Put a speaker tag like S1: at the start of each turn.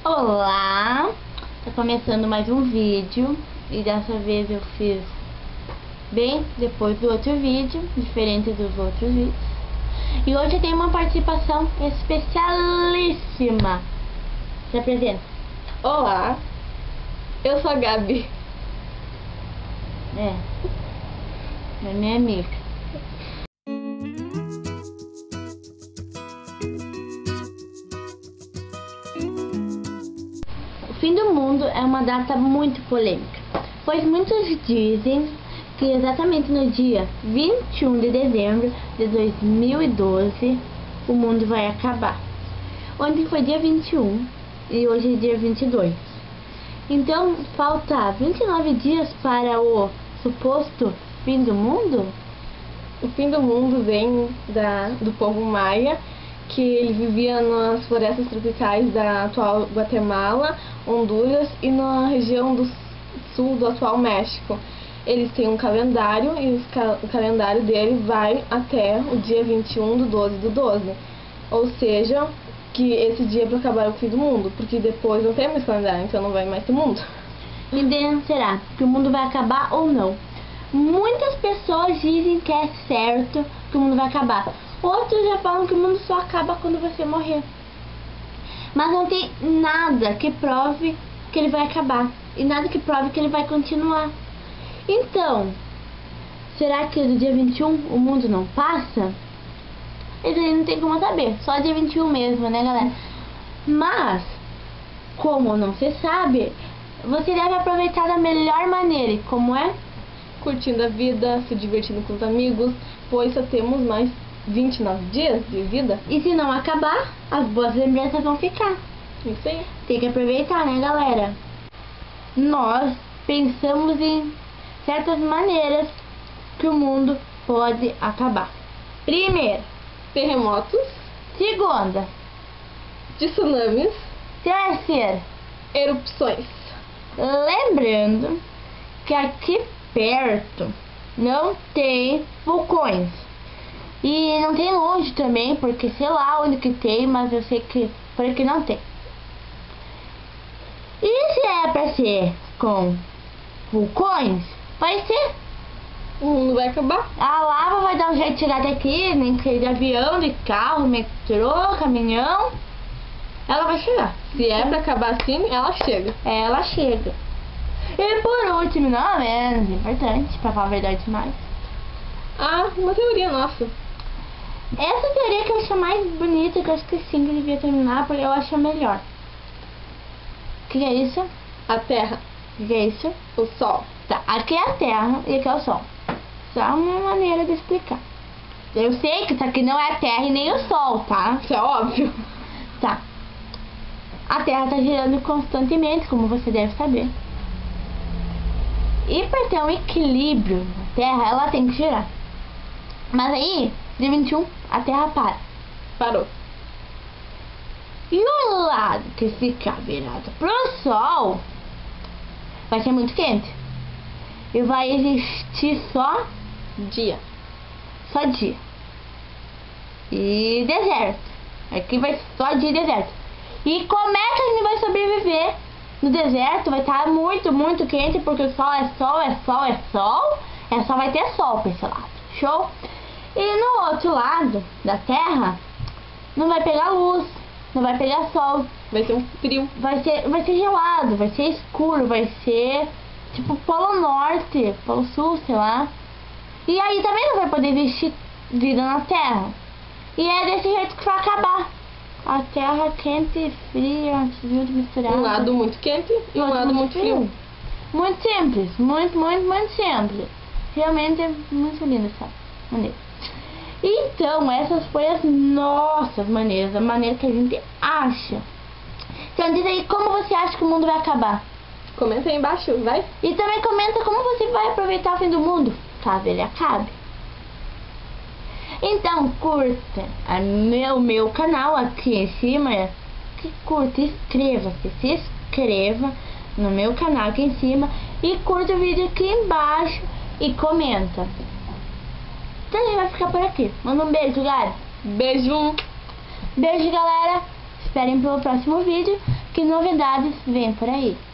S1: Olá, tá começando mais um vídeo e dessa vez eu fiz bem depois do outro vídeo, diferente dos outros vídeos. E hoje tem uma participação especialíssima. Se apresenta.
S2: Olá, eu sou a Gabi.
S1: É minha amiga. O fim do mundo é uma data muito polêmica, pois muitos dizem que exatamente no dia 21 de dezembro de 2012 o mundo vai acabar. Ontem foi dia 21 e hoje é dia 22. Então falta 29 dias para o suposto fim do mundo?
S2: O fim do mundo vem do povo maia, que ele vivia nas florestas tropicais da atual Guatemala, Honduras e na região do sul do atual México. Eles têm um calendário e o calendário dele vai até o dia 21 do 12 do 12. Ou seja, que esse dia é para acabar o fim do mundo, porque depois não tem mais calendário, então não vai mais ter mundo.
S1: E será que o mundo vai acabar ou não? Muitas pessoas dizem que é certo que o mundo vai acabar. Outros já falam que o mundo só acaba quando você morrer. Mas não tem nada que prove que ele vai acabar e nada que prove que ele vai continuar. Então, será que do dia 21 o mundo não passa? Isso aí não tem como saber, só dia 21 mesmo, né, galera? Mas, como não se sabe, você deve aproveitar da melhor maneira. E como é?
S2: Curtindo a vida, se divertindo com os amigos, pois só temos mais 29 dias de vida.
S1: E se não acabar, as boas lembranças vão ficar.
S2: Isso aí.
S1: Tem que aproveitar, né, galera? Nós pensamos em certas maneiras que o mundo pode acabar. Primeiro,
S2: terremotos.
S1: Segunda,
S2: tsunamis.
S1: Terceiro,
S2: erupções.
S1: Lembrando que aqui perto não tem vulcões. E não tem longe também, porque sei lá onde que tem, mas eu sei que por aqui não tem. E se é pra ser com vulcões, vai ser.
S2: O mundo vai acabar.
S1: A lava vai dar um jeito de chegar até aqui, nem que de avião, de carro, metrô, caminhão. Ela vai chegar.
S2: Se é pra acabar assim, ela chega.
S1: Ela chega. E por último, não menos importante, pra falar a verdade mais.
S2: Uma teoria nossa.
S1: Essa teoria que eu acho mais bonita, que eu acho que sim, que devia terminar, porque eu acho a melhor. O que é isso?
S2: A Terra.
S1: O que é isso?
S2: O Sol.
S1: Tá, aqui é a Terra e aqui é o Sol. Só uma maneira de explicar. Eu sei que isso aqui não é a Terra e nem o Sol, tá?
S2: Isso é óbvio.
S1: Tá. A Terra tá girando constantemente, como você deve saber. E para ter um equilíbrio na Terra, ela tem que girar. Mas aí, dia 21, a Terra para.
S2: Parou.
S1: E o lado que fica virado pro Sol vai ser muito quente. E vai existir só
S2: dia.
S1: Só dia. E deserto. Aqui vai só dia e deserto. E como é que a gente vai sobreviver? No deserto vai estar muito, muito quente, porque o sol é sol, é sol, é sol. Só vai ter sol pra esse lado. Show? E no outro lado da Terra, não vai pegar luz, não vai pegar sol.
S2: Vai ser um frio.
S1: Vai ser gelado, vai ser escuro, vai ser tipo Polo Norte, Polo Sul, sei lá. E aí também não vai poder existir vida na Terra. E é desse jeito que vai acabar. A Terra quente e fria, junto, misturado.
S2: Um lado muito quente e um lado muito frio.
S1: Muito simples, muito, muito, muito simples. Realmente é muito lindo essa maneira. Então, essas foram as nossas maneiras, a maneira que a gente acha. Então diz aí como você acha que o mundo vai acabar.
S2: Comenta aí embaixo, vai.
S1: E também comenta como você vai aproveitar o fim do mundo, caso ele acabe. Então curta o meu canal aqui em cima. Curta, inscreva-se, se inscreva no meu canal aqui em cima. E curta o vídeo aqui embaixo e comenta. Então a gente vai ficar por aqui. Manda um beijo, galera.
S2: Beijo.
S1: Beijo, galera. Esperem pelo próximo vídeo. que novidades vêm por aí.